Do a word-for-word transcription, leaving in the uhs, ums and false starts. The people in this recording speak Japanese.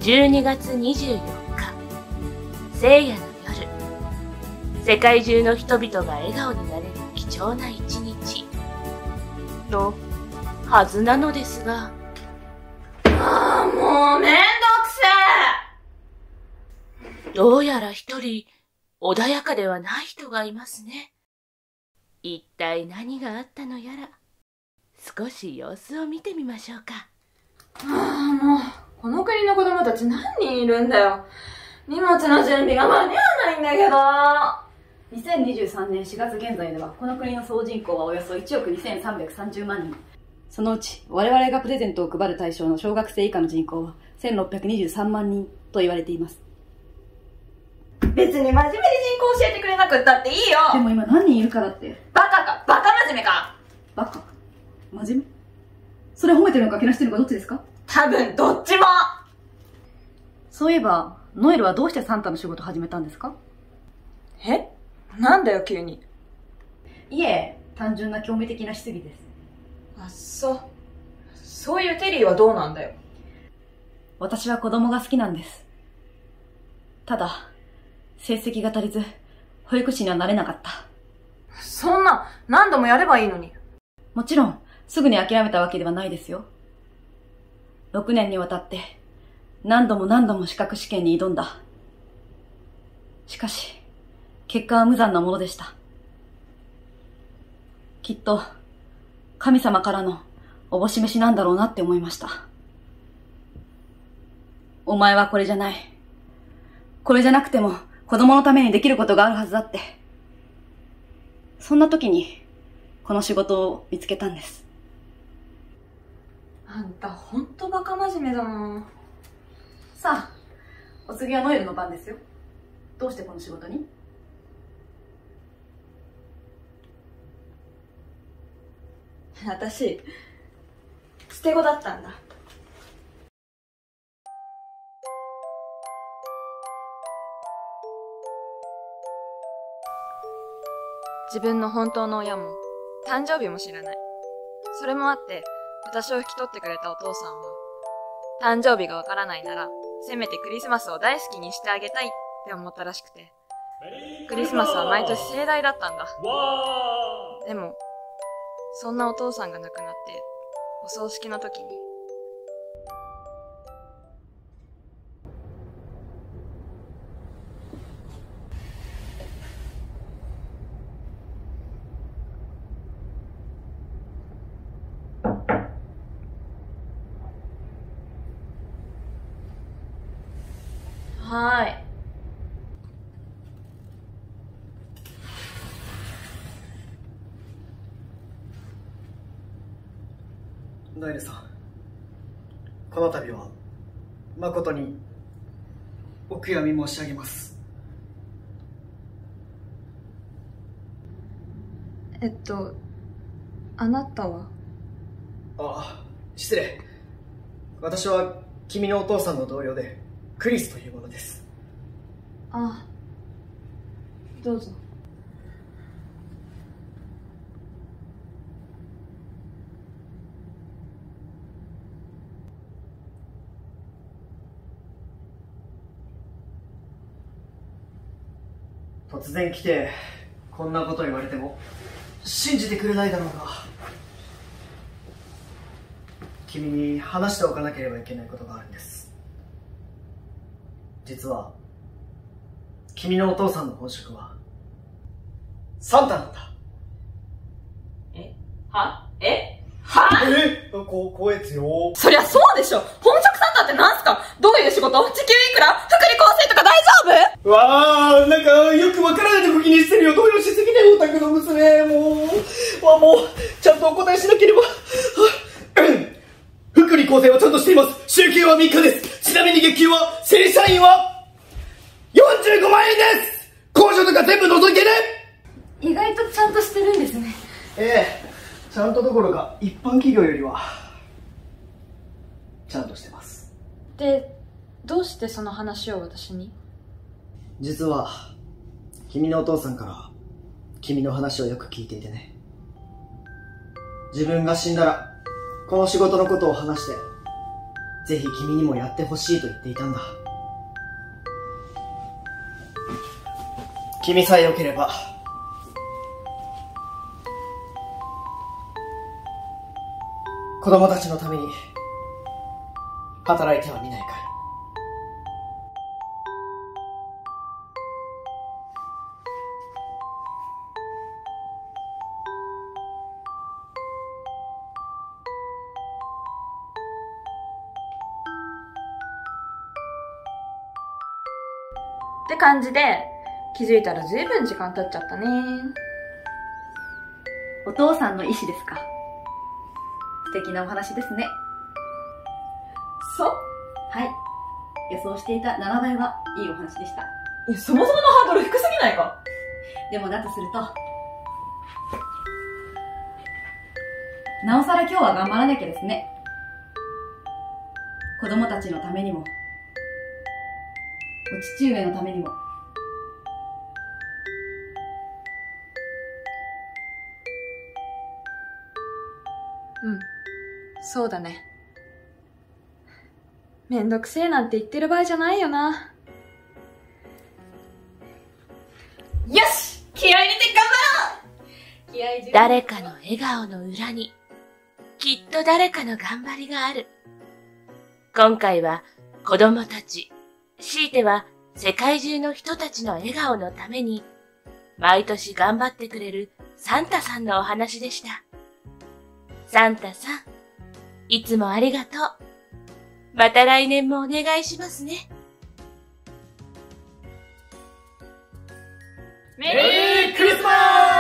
じゅうにがつにじゅうよっか、聖夜の夜、世界中の人々が笑顔になれる貴重な一日のはずなのですが、 ああ、もうめんどくせえ。 どうやら一人穏やかではない人がいますね。一体何があったのやら、少し様子を見てみましょうか。 ああ、もうこの国の子供たち何人いるんだよ。荷物の準備が間に合わないんだけど。 にせんにじゅうさんねんしがつ現在ではこの国の総人口はおよそいちおくにせんさんびゃくさんじゅうまんにん。そのうち我々がプレゼントを配る対象の小学生以下の人口はせんろっぴゃくにじゅうさんまんにんと言われています。 別に真面目に人口教えてくれなくったっていいよ。 でも今何人いるからって。 バカかバカ真面目か。 バカ真面目、それ褒めてるのかけなしてるのかどっちですか？ 多分どっちも。 そういえばノエルはどうしてサンタの仕事を始めたんですか？ え？なんだよ急に。 いえ、単純な興味的な質疑です。 あ、そう。そういうテリーはどうなんだよ。 私は子供が好きなんです。ただ成績が足りず保育士にはなれなかった。 そんな何度もやればいいのに。 もちろんすぐに諦めたわけではないですよ。ろくねんにわたって何度も何度も資格試験に挑んだ。しかし結果は無残なものでした。きっと神様からのおぼし飯なんだろうなって思いました。お前はこれじゃない。これじゃなくても子供のためにできることがあるはずだって。そんな時にこの仕事を見つけたんです。 あんたほんとバカ真面目だな。 さあ、お次はノエルの番ですよ。どうしてこの仕事に？ 私、捨て子だったんだ。自分の本当の親も誕生日も知らない。それもあって私を引き取ってくれたお父さんは、誕生日がわからないならせめてクリスマスを大好きにしてあげたいって思ったらしくて、クリスマスは毎年盛大だったんだ。でもそんなお父さんが亡くなってお葬式の時に、はーい。 ノエルさん、この度は誠にお悔やみ申し上げます。 えっと、あなたは？ ああ、失礼。私は君のお父さんの同僚でクリスというものです。 あ、どうぞ。 突然来てこんなこと言われても信じてくれないだろうが、君に話しておかなければいけないことがあるんです。実は君のお父さんの本職はサンタなんだ。 え？は？え？は？ え？こ、光悦よ。 そりゃそうでしょ。本職サンタってなんすか？どういう仕事？時給いくら？福利厚生とか大丈夫？ わあ、なんかよくわからないとこ気にしてるよ。動揺しすぎだよ、オタクの娘。もう、わもうちゃんとお答えしなければ。福利厚生はちゃんとしています。週休はみっかです。ちなみに月給は正社員はよんじゅうごまんえんです。控除とか全部除いてね。 意外とちゃんとしてるんですね。 ええ、ちゃんとどころか一般企業よりはちゃんとしてます。 で、どうしてその話を私に？ 実は君のお父さんから君の話をよく聞いていてね。自分が死んだらこの仕事のことを話してぜひ君にもやってほしいと言っていたんだ。君さえ良ければ子供たちのために働いてはみないかい。 って感じで、気づいたらずいぶん時間経っちゃったね。 お父さんの意思ですか。素敵なお話ですね。 そうはい。予想していたななばいはいいお話でした。 いや、そもそものハードル低すぎないか。 でもだとすると、なおさら今日は頑張らなきゃですね。子供たちのためにも、お父上のためにも。 うん。そうだね。めんどくせえなんて言ってる場合じゃないよな。よし、気合い入れて頑張ろう。気合い十分。 誰かの笑顔の裏に、きっと誰かの頑張りがある。今回は子供たち、強いては世界中の人たちの笑顔のために、毎年頑張ってくれるサンタさんのお話でした。サンタさん、いつもありがとう。また来年もお願いしますね。 メメリークリスマス。